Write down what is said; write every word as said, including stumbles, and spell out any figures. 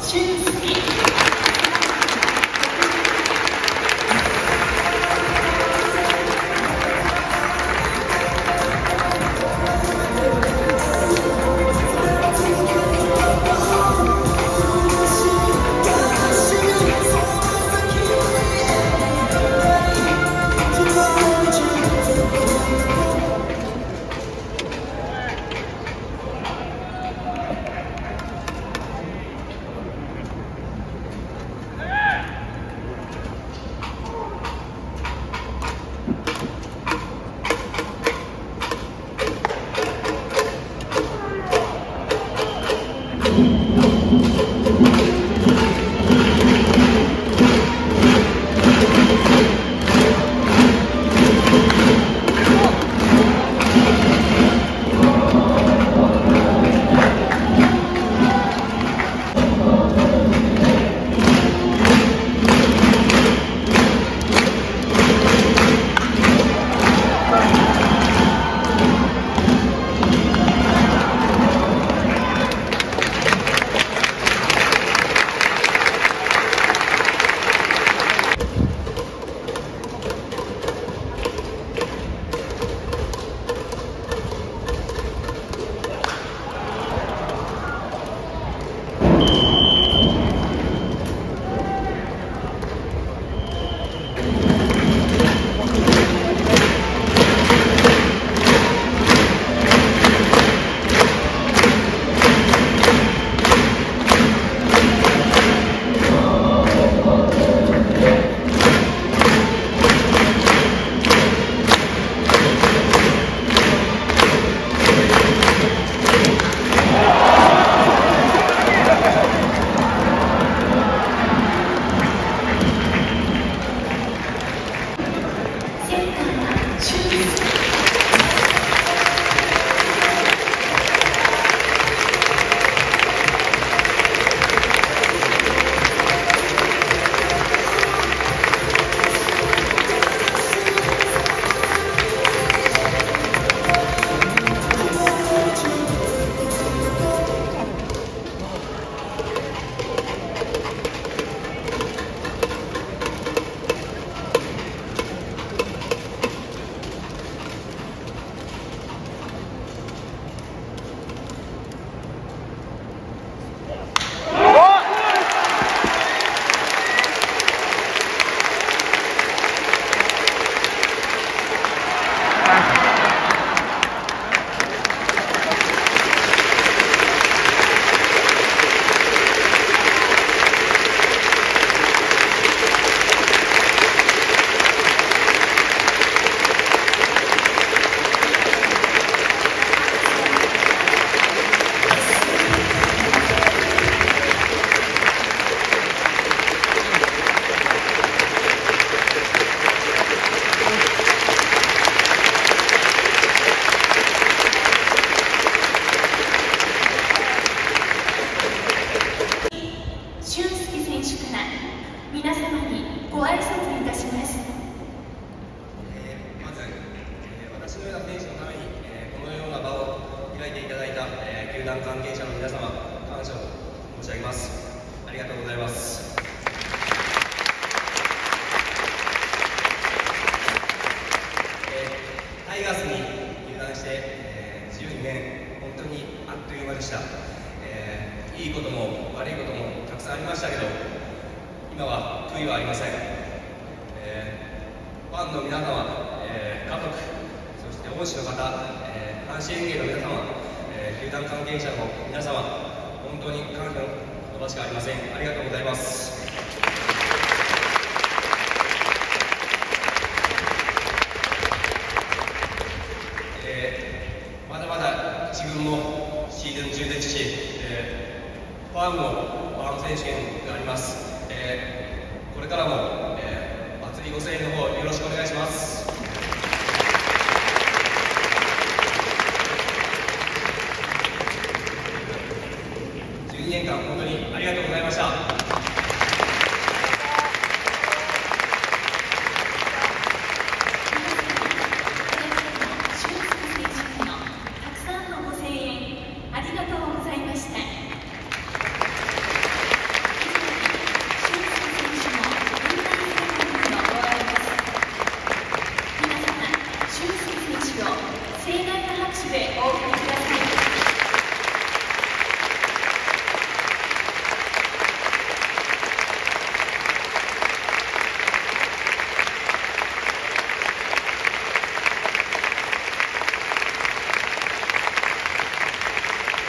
球団関係者の皆様、感謝を申し上げます。ありがとうございます。えー、タイガースに入団して、えー、じゅうにねん、本当にあっという間でした。えー、いいことも悪いこともたくさんありましたけど、今は悔いはありません。えー、ファンの皆様、えー、家族、そして恩師の方、えー、阪神園芸の皆様、えー、球団関係者の皆様、本当に感謝の言葉しかありません。ありがとうございます。えー、まだまだ一軍もシーズン中ですし、えー、ファンもファーム選手権があります。えー、これからも、えー、熱いご声援の方よろしくお願いします。